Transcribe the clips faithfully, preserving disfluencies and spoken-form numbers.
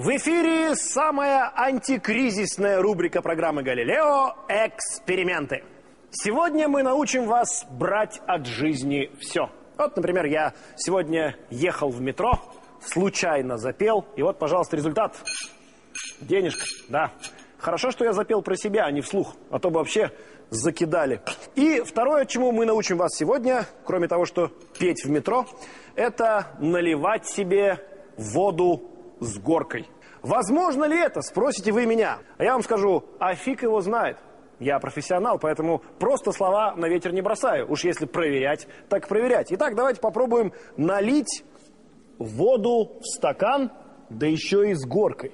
В эфире самая антикризисная рубрика программы «Галилео» «Эксперименты». Сегодня мы научим вас брать от жизни все. Вот, например, я сегодня ехал в метро, случайно запел, и вот, пожалуйста, результат. Денежка, да. Хорошо, что я запел про себя, а не вслух, а то бы вообще закидали. И второе, чему мы научим вас сегодня, кроме того, что петь в метро, это наливать себе воду с горкой. Возможно ли это, спросите вы меня? А я вам скажу, а фиг его знает. Я профессионал, поэтому просто слова на ветер не бросаю. Уж если проверять, так проверять. Итак, давайте попробуем налить воду в стакан, да еще и с горкой.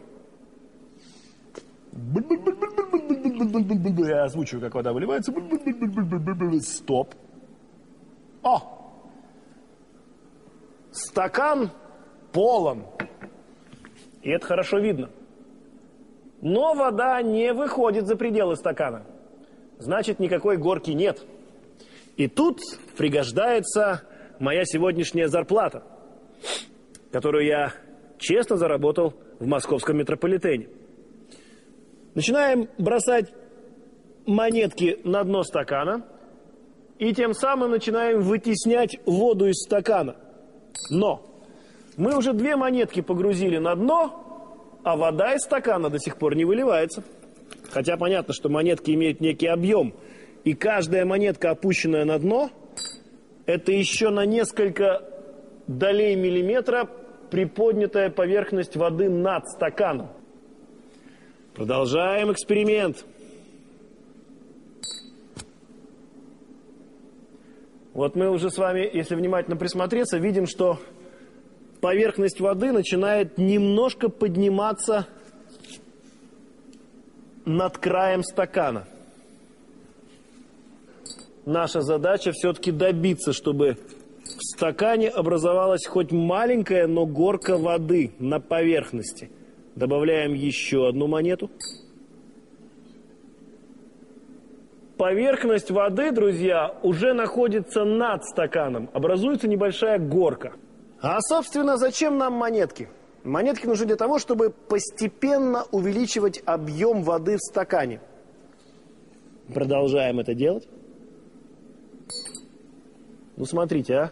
Я озвучиваю, как вода выливается. Стоп. О! Стакан полон. И это хорошо видно. Но вода не выходит за пределы стакана. Значит, никакой горки нет. И тут пригождается моя сегодняшняя зарплата, которую я честно заработал в московском метрополитене. Начинаем бросать монетки на дно стакана и тем самым начинаем вытеснять воду из стакана. Но мы уже две монетки погрузили на дно, а вода из стакана до сих пор не выливается. Хотя понятно, что монетки имеют некий объем, и каждая монетка, опущенная на дно, это еще на несколько долей миллиметра приподнятая поверхность воды над стаканом. Продолжаем эксперимент. Вот мы уже с вами, если внимательно присмотреться, видим, что поверхность воды начинает немножко подниматься над краем стакана. Наша задача все-таки добиться, чтобы в стакане образовалась хоть маленькая, но горка воды на поверхности. Добавляем еще одну монету. Поверхность воды, друзья, уже находится над стаканом. Образуется небольшая горка. А, собственно, зачем нам монетки? Монетки нужны для того, чтобы постепенно увеличивать объем воды в стакане. Продолжаем это делать. Ну, смотрите, а.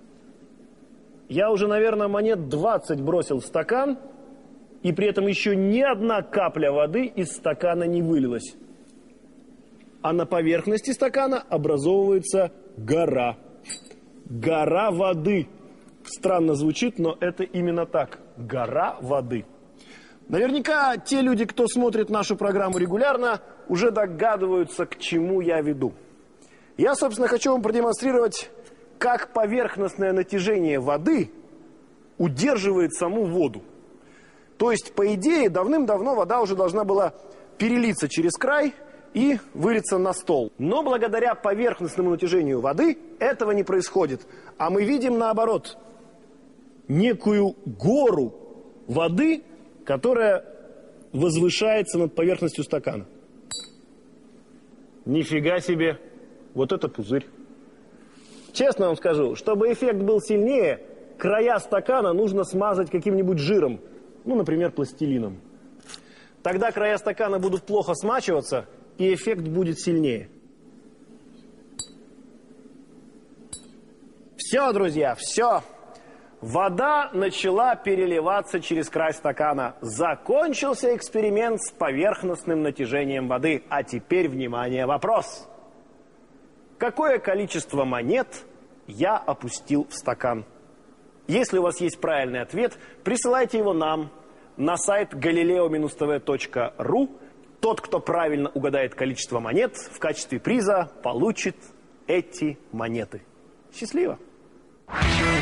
Я уже, наверное, монет двадцать бросил в стакан, и при этом еще ни одна капля воды из стакана не вылилась. А на поверхности стакана образовывается гора. Гора воды. Странно звучит, но это именно так. Гора воды. Наверняка те люди, кто смотрит нашу программу регулярно, уже догадываются, к чему я веду. Я, собственно, хочу вам продемонстрировать, как поверхностное натяжение воды удерживает саму воду. То есть, по идее, давным-давно вода уже должна была перелиться через край и вылиться на стол. Но благодаря поверхностному натяжению воды этого не происходит. А мы видим, наоборот, некую гору воды, которая возвышается над поверхностью стакана. Нифига себе, вот это пузырь. Честно вам скажу, чтобы эффект был сильнее, края стакана нужно смазать каким-нибудь жиром, ну, например, пластилином. Тогда края стакана будут плохо смачиваться, и эффект будет сильнее. Все, друзья, все. Вода начала переливаться через край стакана. Закончился эксперимент с поверхностным натяжением воды. А теперь, внимание, вопрос. Какое количество монет я опустил в стакан? Если у вас есть правильный ответ, присылайте его нам на сайт галилео тв точка ру. Тот, кто правильно угадает количество монет, в качестве приза получит эти монеты. Счастливо!